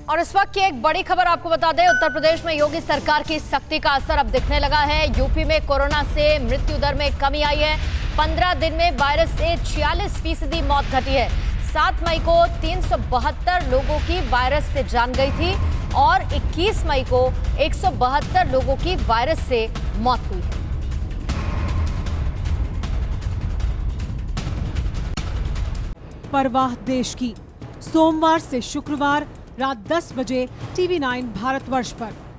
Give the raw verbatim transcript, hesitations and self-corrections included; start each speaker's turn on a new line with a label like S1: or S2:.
S1: और इस वक्त की एक बड़ी खबर आपको बता दें, उत्तर प्रदेश में योगी सरकार की सख्ती का असर अब दिखने लगा है। यूपी में कोरोना से मृत्यु दर में कमी आई है। पंद्रह दिन में वायरस से छियालीस फीसदी मौत घटी है। सात मई को तीन सौ बहत्तर लोगों की वायरस से जान गई थी और इक्कीस मई को एक सौ बहत्तर लोगों की वायरस से मौत हुई है।
S2: परवाह देश की, सोमवार से शुक्रवार रात दस बजे टीवी नाइन भारतवर्ष पर।